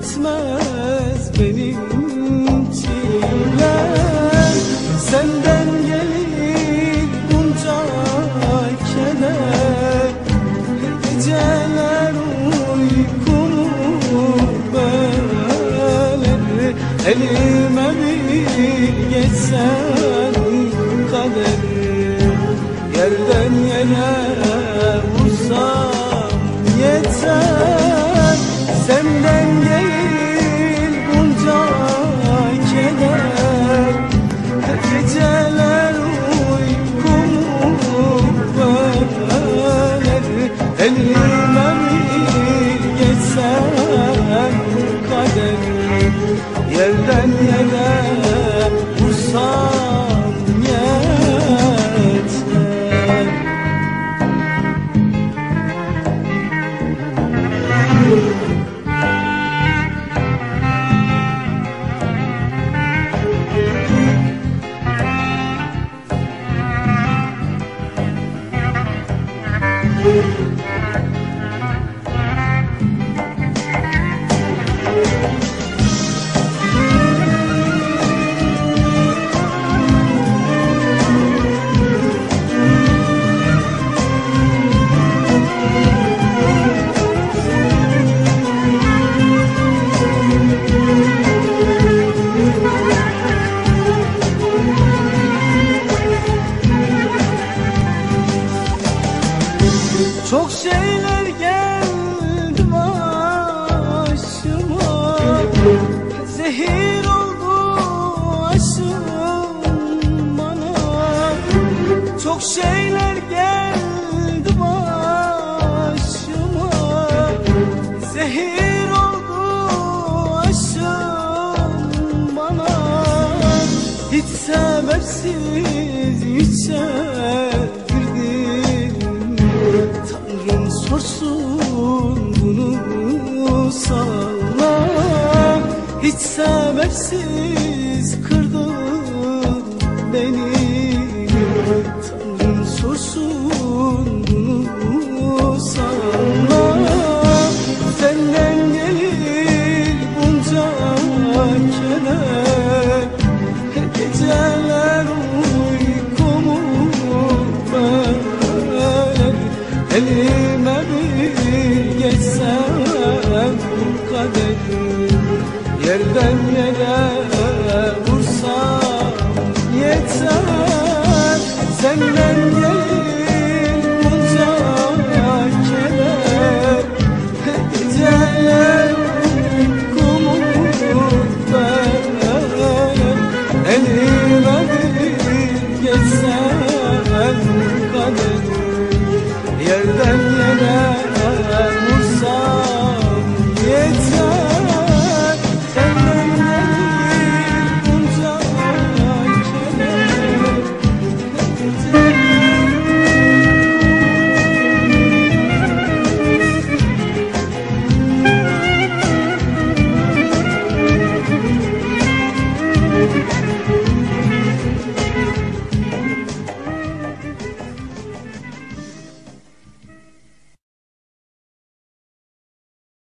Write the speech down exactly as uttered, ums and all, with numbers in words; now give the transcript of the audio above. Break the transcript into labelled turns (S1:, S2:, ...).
S1: bitmez benim çilem. Senden gelir bunca keder, geceler uykumu böler. Elime bir geçsen kader, yerden yere vursam yeter. Senden gelir bunca keder, geceler uykumu böler. Elime bir geçsen kader, yerden yere vursam yeter. Çok şeyler geldi başıma, zehir oldu aşkım bana. Çok şeyler geldi başıma, zehir oldu aşkım bana. Hiç sebepsiz içerdim, Tanrım sorsun bunu sana. Hiç sebepsiz kırdın beni, Tanrım sorsun bunu sana. Senden gelir bunca keder, geceler uykumu böler. Elime bir geçsem kader, yerden yere